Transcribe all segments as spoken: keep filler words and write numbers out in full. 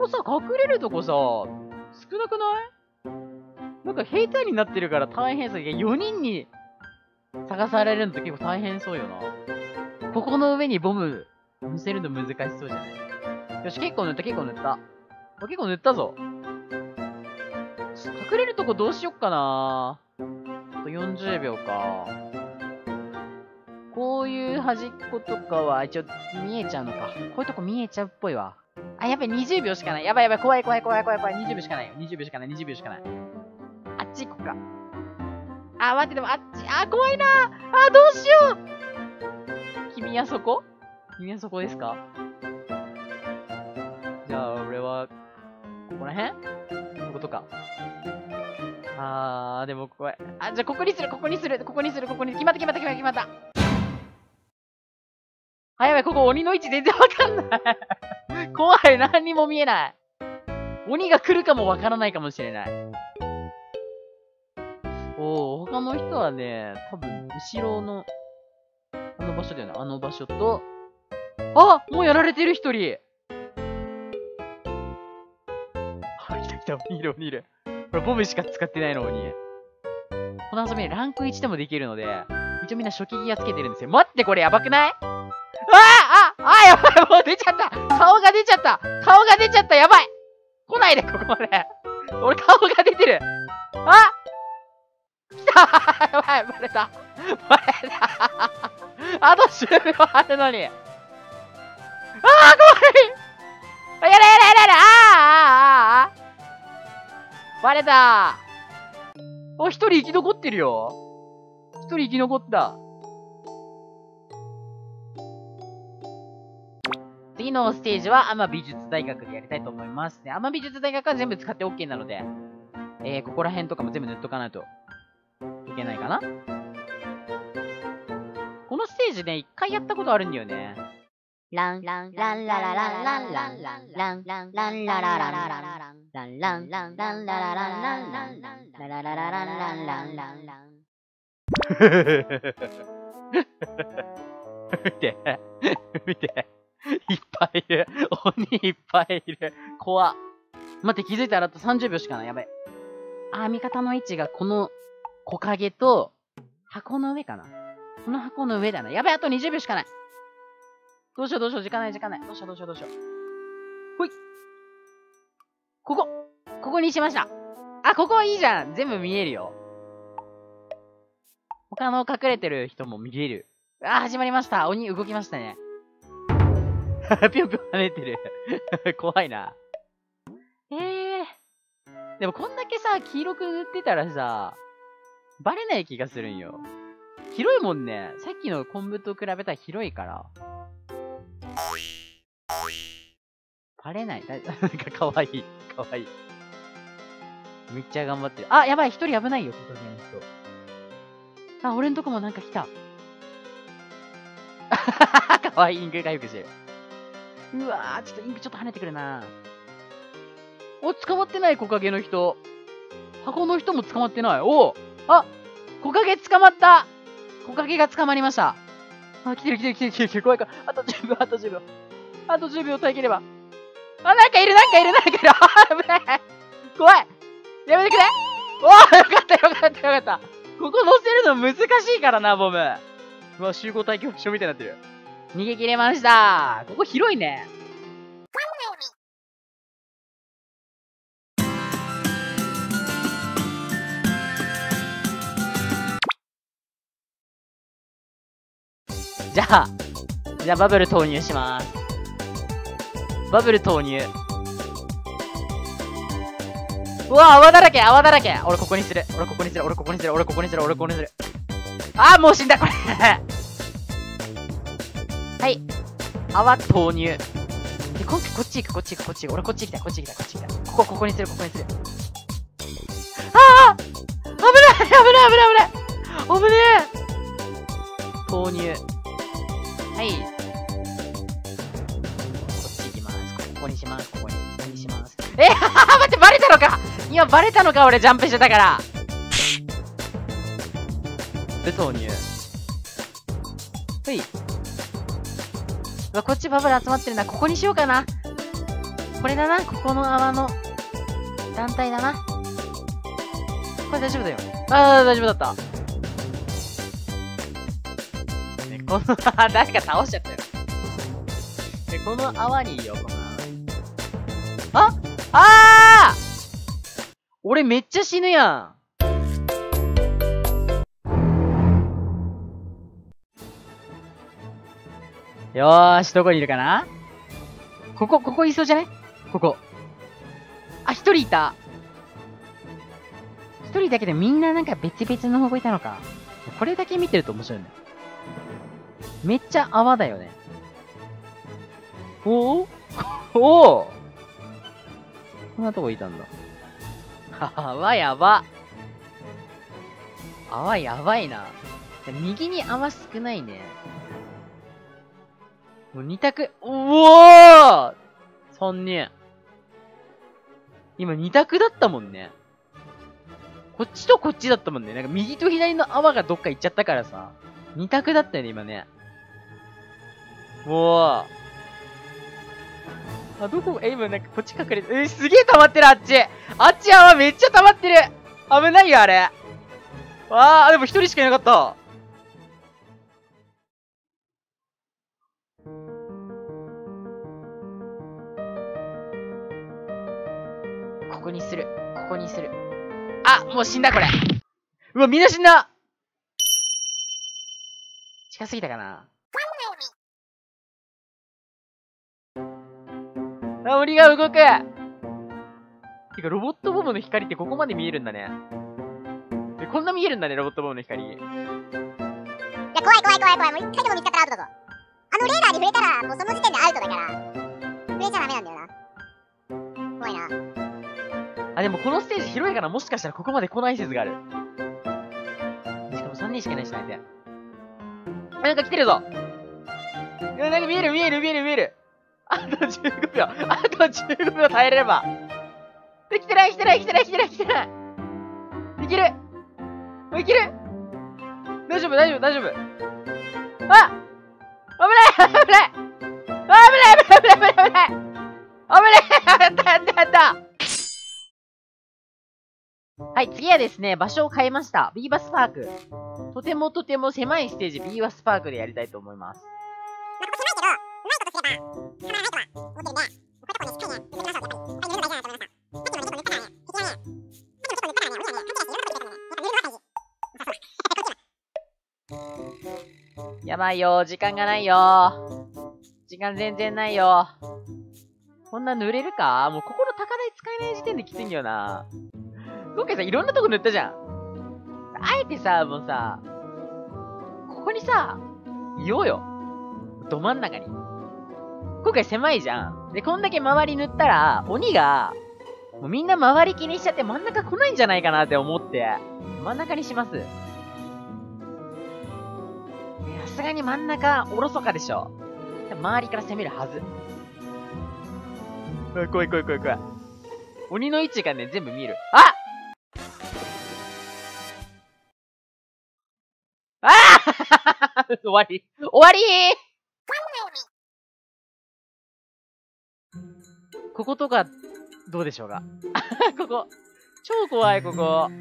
さ、隠れるとこさ、少なくない？なんか平坦になってるから大変そう。よにんに探されるのって結構大変そうよな。ここの上にボム乗せるの難しそうじゃない？よし、結構塗った、結構塗った。結構塗ったぞ。隠れるとこどうしよっかな。あとよんじゅうびょうか。こういう端っことかは一応見えちゃうのか。こういうとこ見えちゃうっぽいわ。あ、やばい、にじゅうびょうしかない。やばいやばい、怖い怖い怖い怖い怖い。にじゅうびょうしかないよ。にじゅうびょうしかない、にじゅうびょうしかない。あっち行こうか。あ、待って、でもあっち、あ、怖いな。あ、どうしよう。君はそこ？君はそこですか？じゃあ、俺は、ここら辺？こことか。あー、でも怖い。あ、じゃあここにする、ここにする、ここにする、ここに、決まった決まった決まった決まった。あ、やばい、ここ鬼の位置全然わかんない。怖い、何にも見えない。鬼が来るかもわからないかもしれない。おー、他の人はね、多分、後ろの、あの場所だよね。あの場所と、あ、もうやられてる一人。あ、来た来た、鬼いる鬼いる。これボムしか使ってないの鬼。この遊びランクいちでもできるので、一応みんな初期ギアつけてるんですよ。待って、これやばくない？ああああ、やばい、もう出ちゃった。顔が出ちゃった。顔が出ちゃった。やばい。来ないで、ここまで。俺顔が出てる。あ、来た。やばい、バレた。バレた。あとじゅうびょうあるのに。ああ、怖い。やれやれやれやれ。ああ、ああ、ああ。バレた。お、一人生き残ってるよ。一人生き残った。次のステージは、アマ美術大学でやりたいと思います。で、アマ美術大学は全部使って OK なので、えー、ここら辺とかも全部塗っとかないといけないかな。このステージね、一回やったことあるんだよね。ランランランララランランランランランランランララララランランランランランラララランランランララララランランランランラン。見て、見て。いっぱいいる。鬼いっぱいいる。怖っ。待って、気づいたらあとさんじゅうびょうしかない。やばい。あ、味方の位置がこの木陰と箱の上かな。この箱の上だな。やばい、あとにじゅうびょうしかない。どうしようどうしよう。時間ない時間ない。どうしようどうしようどうしよう。ほい。ここ。ここにしました。あ、ここはいいじゃん。全部見えるよ。他の隠れてる人も見える。あ、始まりました。鬼動きましたね。ぴょんぴょん跳ねてる。怖いな。ええー。でもこんだけさ、黄色く塗ってたらさ、バレない気がするんよ。広いもんね。さっきの昆布と比べたら広いから。バレない。なんかかわいい。かわいい。めっちゃ頑張ってる。あ、やばい。一人危ないよ、ここの人。あ、俺んとこもなんか来た。かわいい。インク回復してる。うわー、ちょっとインクちょっと跳ねてくるな。お、捕まってない木陰の人。箱の人も捕まってない。おあ、木陰捕まった。木陰が捕まりました。あ、来てる来てる来てる来てる来てる。怖いから。あとじゅうびょう、あとじゅうびょう。あとじゅうびょう耐えければ。あ、なんかいるなんかいるなんかいる。あ、危ない。怖い。やめてくれ。おー、よかったよかったよかった。ここ乗せるの難しいからな、ボム。うわ、集合対局所みたいになってる。逃げ切れました。ここ広いね。じゃあ、じゃあバブル投入します。バブル投入。うわ、泡だらけ、泡だらけ。俺ここにする。俺ここにする。俺ここにする。俺ここにする。俺ここにする。あー、もう死んだ、これ。はい。泡投入。で、こっち、こっち行く、こっち行く、こっち行く。俺こっち来た、こっち来た、こっち来た。ここ、ここにする、ここにする。ああ、危ない、危ない、危ない、危ない。危ねえ。投入。はい。こっち行きます。ここにします。ここに。ここにします。えー、待って、バレたのか。今バレたのか、俺ジャンプしてたから。で、投入。ほい。うわ、こっちバブル集まってるな。ここにしようかな。 これだな、ここの泡の団体だな。これ大丈夫だよ。あー、大丈夫だった。ね、この、誰か倒しちゃったよ。で、この泡にいいよ、この泡。ああー俺めっちゃ死ぬやん。よーし、どこにいるかな？ここ、ここいそうじゃね？ここ。あ、一人いた。一人だけでみんななんか別々の方向いたのか。これだけ見てると面白いね。めっちゃ泡だよね。おおおおこんなとこいたんだ。泡やば。泡やばいな。右に泡少ないね。もう二択。うおー三人。今二択だったもんね。こっちとこっちだったもんね。なんか右と左の泡がどっか行っちゃったからさ。二択だったよね、今ね。おー。あ、どこ、え、今なんかこっち隠れて、え、すげえ溜まってる、あっち。あっち泡めっちゃ溜まってる。危ないよ、あれ。わー、でも一人しかいなかった。ここにする。ここにする。あ、もう死んだ、これ。うわ、みんな死んだ。近すぎたかな。あ、鬼が動く。てか、ロボットボムの光ってここまで見えるんだね。え、こんな見えるんだね、ロボットボムの光。いや、 怖い怖い怖い怖い。もう一回でも見つかったらアウトだぞ。あのレーダーに触れたら、もうその時点でアウトだから。触れちゃダメなんだよな。怖いな。 あ、でもこのステージ広いからもしかしたらここまで来ない説がある。しかもさんにんしかいないしないで。あ、なんか来てるぞ。いや、なんか見える見える見える見える。あとじゅうごびょう。あとじゅうごびょう耐えれれば。で、来てない来てない来てない来てない来てない。いけるいける大丈夫大丈夫大丈夫。あ危ない危ない危ない危ない危ない危ない危ない危ない危ないやったやったやったはい、次はですね、場所を変えました。ビーバスパーク。とてもとても狭いステージ、ビーバスパークでやりたいと思います。やばいよ、時間がないよ。時間全然ないよ。こんな塗れるか？もうここの高台使えない時点できついんだよな。今回さ、いろんなとこ塗ったじゃん。あえてさ、もうさ、ここにさ、いようよ。ど真ん中に。今回狭いじゃん。で、こんだけ周り塗ったら、鬼が、もうみんな周り気にしちゃって真ん中来ないんじゃないかなって思って、真ん中にします。さすがに真ん中、おろそかでしょ。周りから攻めるはず。うわ、怖い怖い怖い怖い。鬼の位置がね、全部見える。あああ終わり終わりーこことか、どうでしょうかここ。超怖い、ここ。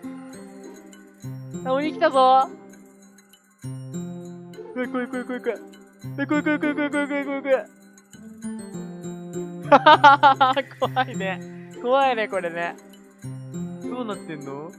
あ、鬼来たぞー。怖い怖い怖い怖い怖い。怖い怖い怖い怖い怖い怖い怖い怖い。はははは怖いね。怖いね、これね。どうなってんの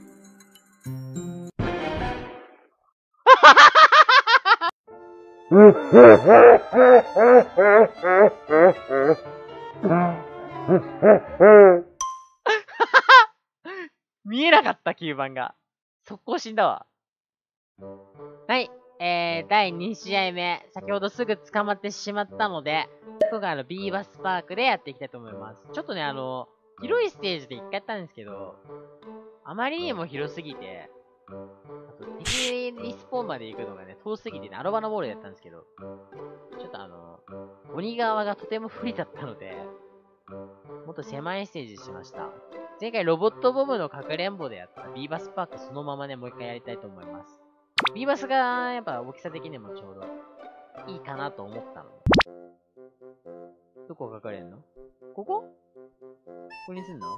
見えなかった、吸盤が。速攻死んだわ。はい。えー、だいに試合目。先ほどすぐ捕まってしまったので、今回あの、ビーバスパークでやっていきたいと思います。ちょっとね、あの、広いステージで一回やったんですけど、あまりにも広すぎて、あと、敵リスポーンまで行くのがね、遠すぎてね、アロバのボールでやったんですけど、ちょっとあの、鬼側がとても不利だったので、もっと狭いステージしました。前回ロボットボムのかくれんぼでやったビーバスパークそのままね、もう一回やりたいと思います。ビーバスがやっぱ大きさ的にもちょうどいいかなと思ったので。どこが隠れんの？ ここここにすんの？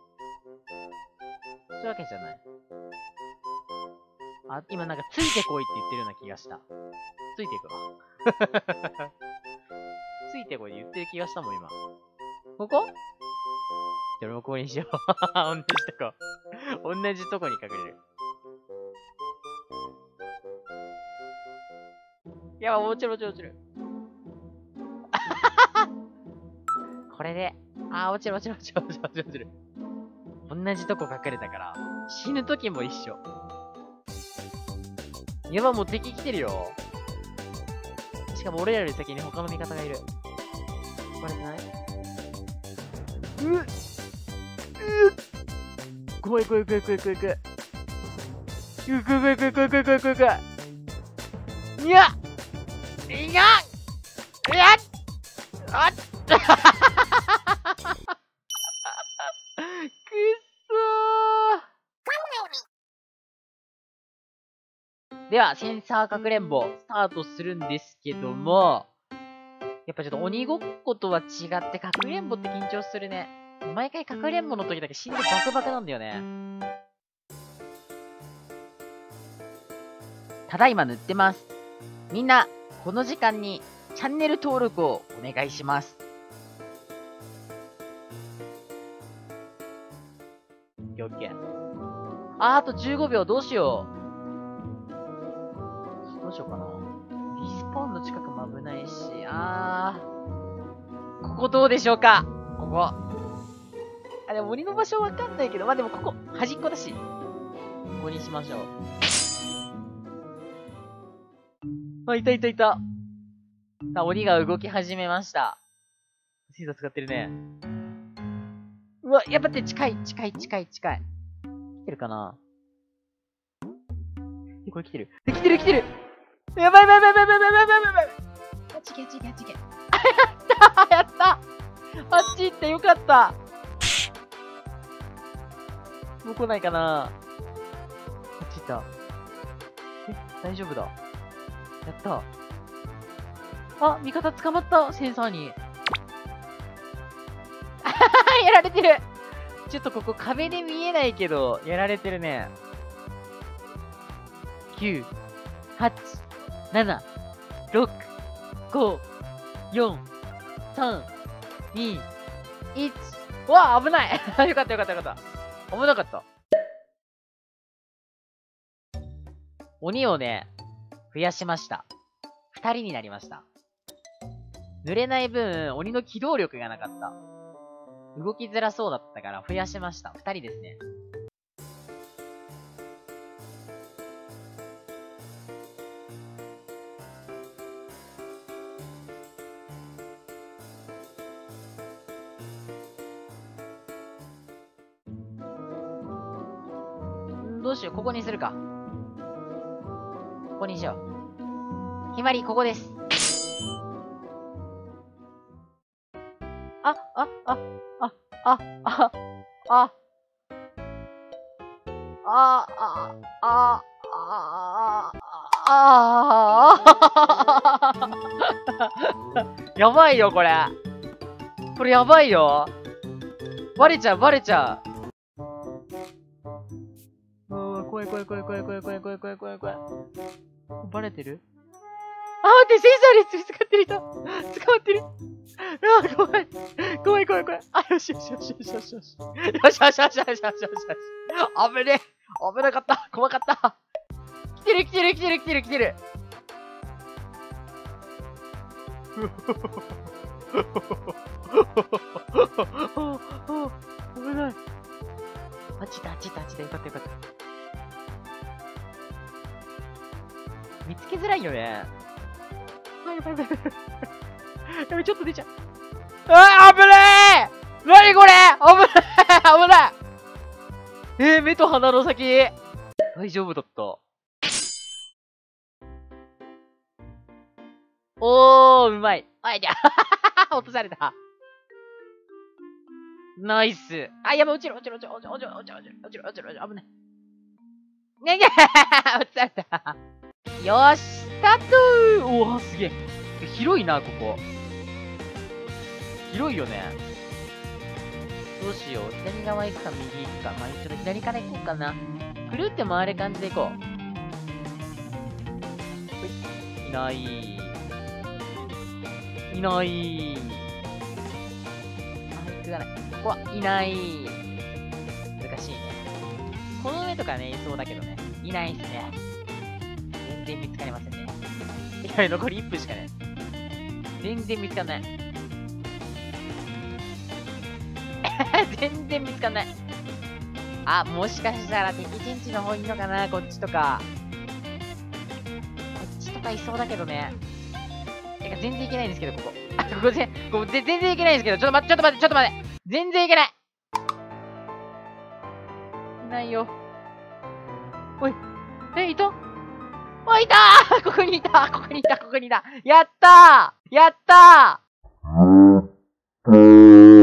そういうわけじゃない。あ、今なんかついてこいって言ってるような気がした。ついていくわ。ついてこいって言ってる気がしたもん、今。ここ？じゃあ、俺もここにしよう。同じとこ。同じとこに隠れる。やば、落ちる落ちる落ちる。これで、あー、落ちる落ちる落ちる落ちる落ちる落ちる。同じとこ隠れたから、死ぬ時も一緒。やば、もう敵来てるよ。しかも俺らより先に他の味方がいる。バレてない？うっうっ怖い怖い怖い怖い怖い怖い。うっ怖い怖い怖い怖い怖い怖い怖い怖い。にゃっいやっいやっあっくっそー。では、センサーかくれんぼ、スタートするんですけども、やっぱちょっと鬼ごっことは違ってかくれんぼって緊張するね。毎回かくれんぼの時だけ死んでバクバクなんだよね。ただいま塗ってます。みんな、この時間にチャンネル登録をお願いします。オッケーオッケー。あー、あとじゅうごびょうどうしよう。どうしようかな。リスポーンの近くも危ないし、あー。ここどうでしょうか？ここ。あ、でも鬼の場所わかんないけど、まあでもここ、端っこだし。ここにしましょう。あ、いたいたいた。さあ、鬼が動き始めました。シーザー使ってるね。うわ、やっぱって近い、近い、近い、近い。来てるかな？え、これ来てる。え、来てる来てる。やばいやばいやばいやばいやばいやばいやばいやばい。あっち行けあっち行けあっち行け。あ、やったやったあっち行ってよかった。もう来ないかな？あっち行った。え、大丈夫だ。やった。あ、味方捕まった、センサーに。あははやられてる。ちょっとここ壁で見えないけど、やられてるね。きゅう、はち、なな、ろく、ご、よん、さん、に、いち。うわ、危ない。よかったよかったよかった。危なかった。鬼をね、増やしました。二人になりました。濡れない分、鬼の機動力がなかった。動きづらそうだったから増やしました。二人ですね。どうしよう、ここにするか。ここにしよう。決まり、ここです。あ、あ、あ、あ、あ、あ、あ、あ、あ、あ、あ、あ、やばいよ、これ。これやばいよ。バレちゃう、バレちゃう。うー、怖い怖い怖い怖い怖い怖い怖い怖い怖い怖い。バレてる？あ、待って、センサーで使ってる人捕まってる。あー、怖い。怖い怖い怖い。あ、よしよしよしよしよしよし。よしよしよしよしよしよしよし。危ねえ。危なかった。怖かった。来てる来てる来てる来てる来てる。危ない。あっちだあっちだあっちだ。よかったよかった。見つけづらいよね。あ、やばいやばいやばい。やばい、ちょっと出ちゃう。あー、危ねえ。なにこれ。危ない。危ない。えー、目と鼻の先。大丈夫だった。おー、うまい。あい、じゃあ、落とされた。ナイス。あ、やばい、落ちる、落ちる、落ちる、落ちる、落ちる、落ちる、落ちる、落ちる、落ちる、落ちる、危ない。ねげー、落ちされた。よーし、スタートー。おー、すげえ。広いな、ここ。広いよね。 どうしよう。左側行くか、右行くか。まあ、ちょっと左から行こうかな。くるって回る感じで行こう。いない。いない。あ、行かない。ここはいない。難しいね。この上とかね、いそうだけどね。いないっすね。全然見つかりませんね。いや、残りいっぷんしかない。全然見つかんない。全然見つかんない。あ、もしかしたら敵陣地の方いいのかな、こっちとか。こっちとかいそうだけどね。てか全然いけないんですけど、ここ。あ、ここで、ここで全然いけないんですけど、ちょっと待って、ちょっと待って、ちょっと待って。全然いけない。いないよ。おい。え、いたあ、いたーここにいたここにいたここにいたやったーやったー